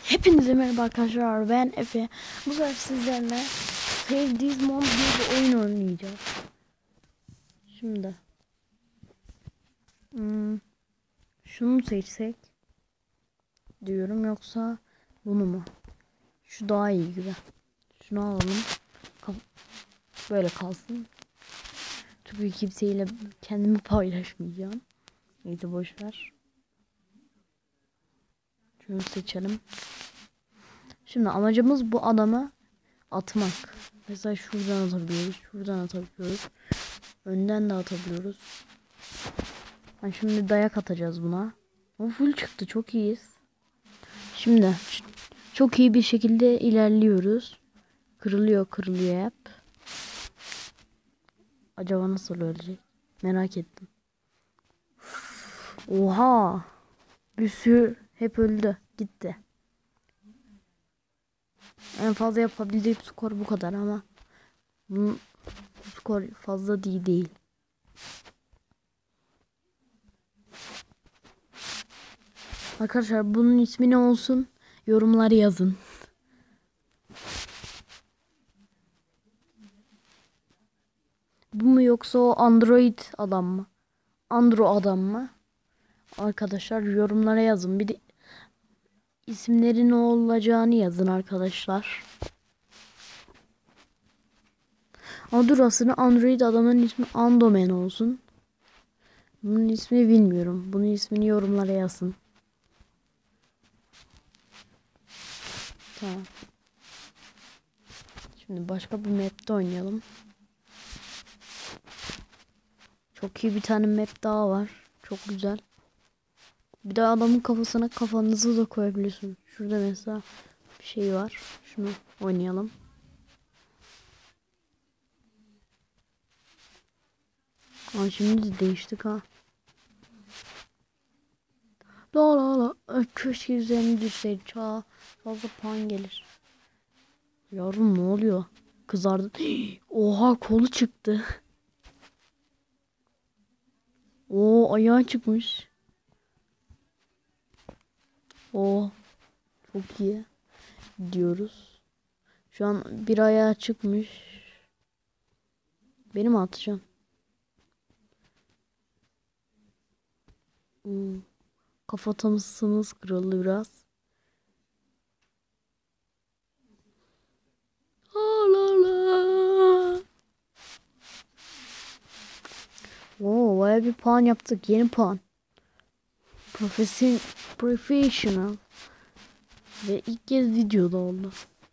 Hepinize merhaba arkadaşlar, ben Efe. Bu sefer sizlerle Save This Mom diye bir oyun oynayacağız. Şimdi şunu mu seçsek diyorum, yoksa bunu mu? Şu daha iyi gibi. Şunu alalım. Böyle kalsın. Çünkü kimseyle kendimi paylaşmayacağım. Neyse, boşver. Şunu seçelim. Şimdi amacımız bu adamı atmak. Mesela şuradan atabiliyoruz, şuradan atabiliyoruz. Önden de atabiliyoruz. Şimdi dayak atacağız buna. O full çıktı, çok iyiyiz. Şimdi çok iyi bir şekilde ilerliyoruz. Kırılıyor hep. Acaba nasıl ölecek? Merak ettim. Oha! Bir sürü hep öldü. Gitti. En fazla yapabildiğim skor bu kadar ama bu skor fazla değil. Arkadaşlar, bunun ismi ne olsun? Yorumlara yazın. Bu mu, yoksa o Android adam mı? Andro adam mı? Arkadaşlar yorumlara yazın. Bir de isimlerin ne olacağını yazın arkadaşlar. Dur, aslında Android adamın ismi Andomen olsun. Bunun ismini bilmiyorum. Bunun ismini yorumlara yazın. Tamam. Şimdi başka bir map'te oynayalım. Çok iyi bir tane map daha var. Çok güzel. Bir de adamın kafasına kafanızı da koyabiliyorsunuz. Şurada mesela bir şey var. Şunu oynayalım. Şimdi de değiştik ha. La. Köşke üzerine düşseydi. Fazla puan gelir. Yavrum, ne oluyor? Kızardı. Oha, kolu çıktı. Oo, ayağı çıkmış. Oo, çok iyi diyoruz. Şu an bir ayağı çıkmış. Benim atacağım. Kafatasımız kırıldı biraz. Oo, baya bir puan yaptık. Yeni puan. Professional. Ve ilk kez videoda oldu.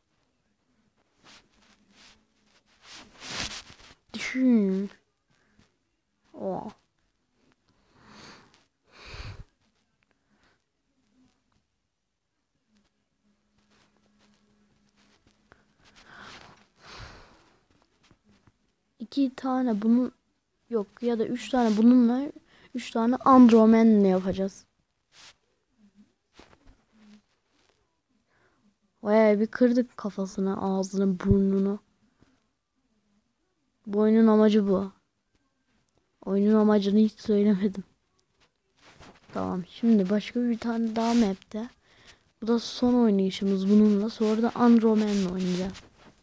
Düşün. Oo. İki tane bunun yok, ya da üç tane bununla, üç tane Andromen'le yapacağız. Bayağı bir kırdık kafasını, ağzını, burnunu. Bu oyunun amacı bu. Oyunun amacını hiç söylemedim. Tamam, şimdi başka bir tane daha map'te. Bu da son oynayışımız bununla. Sonra da Andromen'le oynayacağız.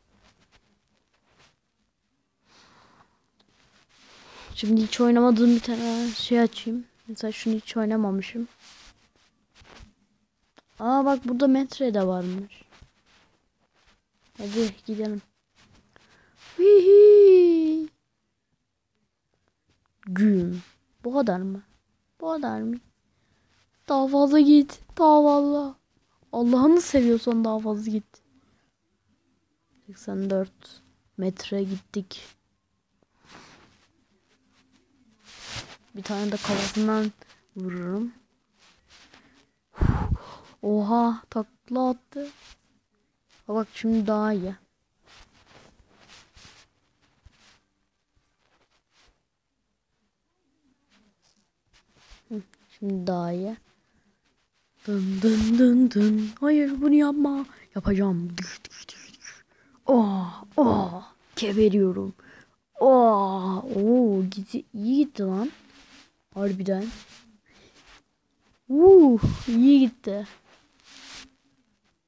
Şimdi hiç oynamadığım bir tane şey açayım. Mesela şunu hiç oynamamışım. Bak, burada metre de varmış. Hadi gidelim. Hihi. Güm. Bu kadar mı? Bu kadar mı? Daha fazla git. Daha fazla. Allah'ını seviyorsan daha fazla git. 84 metre gittik. Bir tane de kafasından vururum. Oha, takla attı. Bak, şimdi daha iyi. Şimdi daha iyi. Dın. Hayır, bunu yapma. Yapacağım. Oh. Geberiyorum. İyi gitti lan. Harbiden. İyi gitti.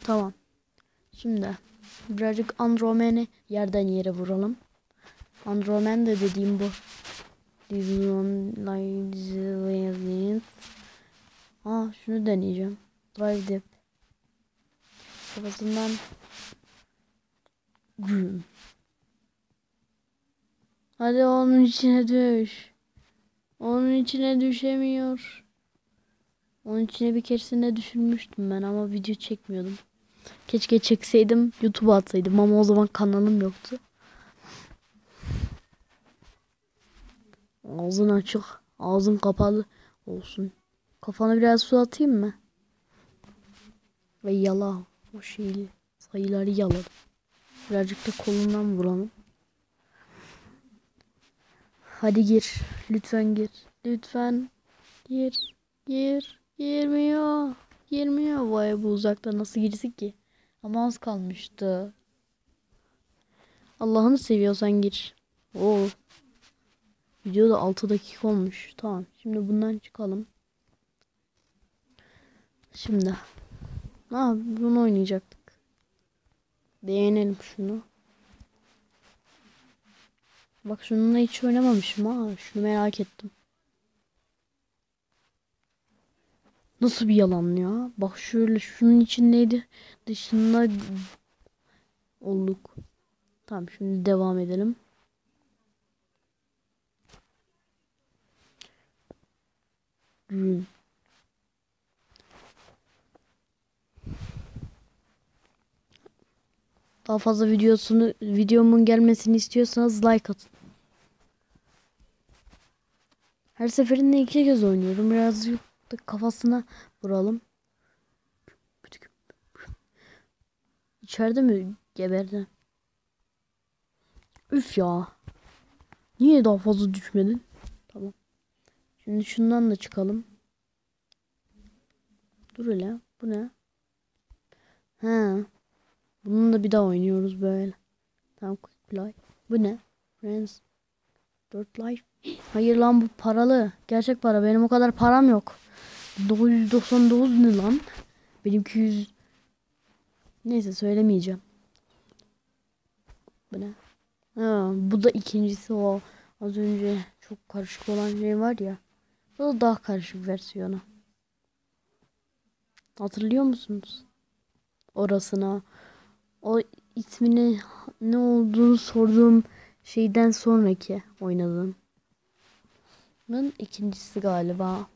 Tamam. Şimdi birazcık Andromen'i yerden yere vuralım. Andromen de dediğim bu. Şunu deneyeceğim. Drive dip. Kafasından güm. Hadi onun içine düş. Onun içine düşemiyor. Onun içine bir keresinde düşünmüştüm ben ama video çekmiyordum. Keşke çekseydim, YouTube'a atsaydım ama o zaman kanalım yoktu. Ağzın açık, ağzın kapalı olsun. Kafana biraz su atayım mı? Ve yala o şeyli sayıları yaladım. Birazcık da kolundan vuralım. Hadi gir. Lütfen gir. Lütfen gir. Gir. Girmiyor. Girmiyor. Vay bu uzakta nasıl girsin ki? Ama az kalmıştı. Allah'ını seviyorsan gir. Oo. Videoda 6 dakika olmuş. Tamam. Şimdi bundan çıkalım. Şimdi. Bunu oynayacaktık. Beğenelim şunu. Bak şununla hiç oynamamışım ha. Şunu merak ettim. Nasıl bir yalan ya? Bak şöyle şunun içindeydi. Dışında olduk. Tamam şimdi devam edelim. Rün. Daha fazla videomun gelmesini istiyorsanız like atın. Her seferinde 2 kez oynuyorum. Birazcık da kafasına vuralım. İçeride mi geberdi? Üf ya. Niye daha fazla düşmedin? Tamam. Şimdi şundan da çıkalım. Dur hele. Bu ne? Ha. Bunun da bir daha oynuyoruz böyle. Tamam quick play. Bu ne? Friends. 4 life. Hayır lan bu paralı. Gerçek para. Benim o kadar param yok. 999 ne lan? Benimki 100. Neyse söylemeyeceğim. Bu ne? Ha, bu da ikincisi o. Az önce çok karışık olan şey var ya. Bu da daha karışık versiyonu. Hatırlıyor musunuz? Orasına. O ismini ne olduğunu sorduğum şeyden sonraki oynadığım. Bunun ikincisi galiba.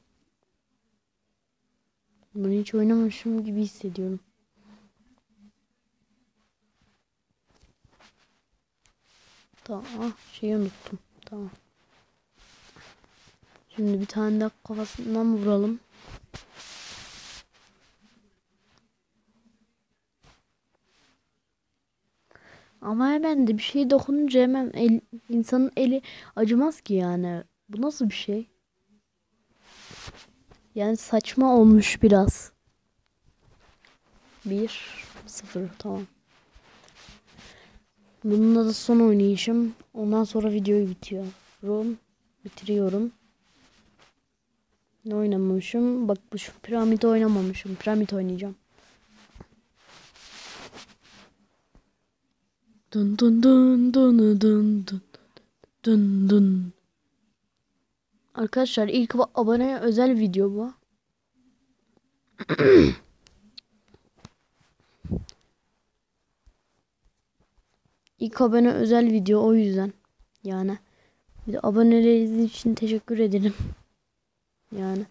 Bunu hiç oynamamışım gibi hissediyorum. Tamam. Şeyi unuttum. Tamam. Şimdi bir tane de kafasından vuralım. Ama hemen de bir şey dokununca hemen insanın eli acımaz ki yani. Bu nasıl bir şey? Yani saçma olmuş biraz. 1-0 tamam. Bununla da son oynayışım. Ondan sonra videoyu bitiriyorum. Ne oynamamışım? Bak bu şu piramit oynamamışım. Piramit oynayacağım. Dun dun dun dun dun dun dun dun. Arkadaşlar ilk aboneye özel video bu. İlk abone özel video o yüzden. Yani bir de aboneleriniz için teşekkür ederim. Yani.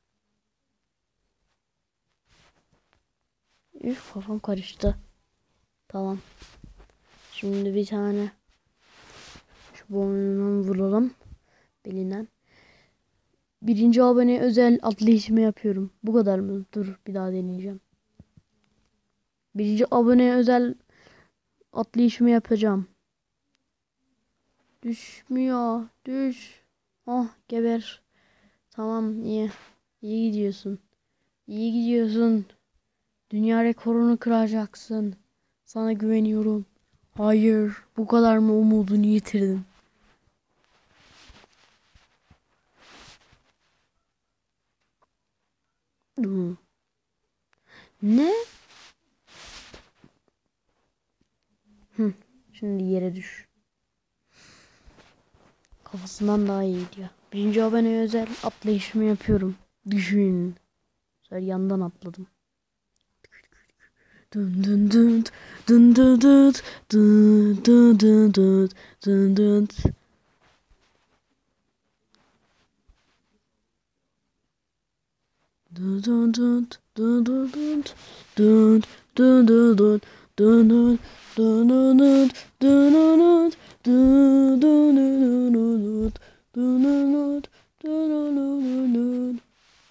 Üf kafam karıştı. Tamam. Şimdi bir tane şu boynundan vuralım. Belinden. Birinci abone özel atlayışımı yapıyorum. Bu kadar mı? Dur bir daha deneyeceğim. Birinci abone özel atlayışımı yapacağım. Düşmüyor. Düş. Oh geber. Tamam iyi. İyi gidiyorsun. İyi gidiyorsun. Dünya rekorunu kıracaksın. Sana güveniyorum. Hayır. Bu kadar mı umudunu yitirdin? Ne? Şimdi yere düş. Kafasından daha iyi diyor. Birinci aboneye özel atlayışımı yapıyorum. Düşün. Sonra yandan atladım. Dun dun dun dun dun dun dun dun dun dun dun dun. Dun dun dun dun dun dun dun dun dun dun dun dun dun dun dun dun dun dun dun.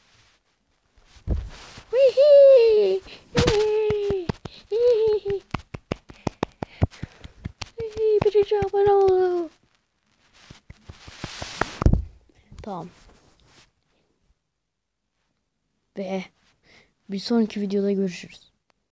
Wihii! Birinci abone oldu. Tamam. Ve bir sonraki videoda görüşürüz.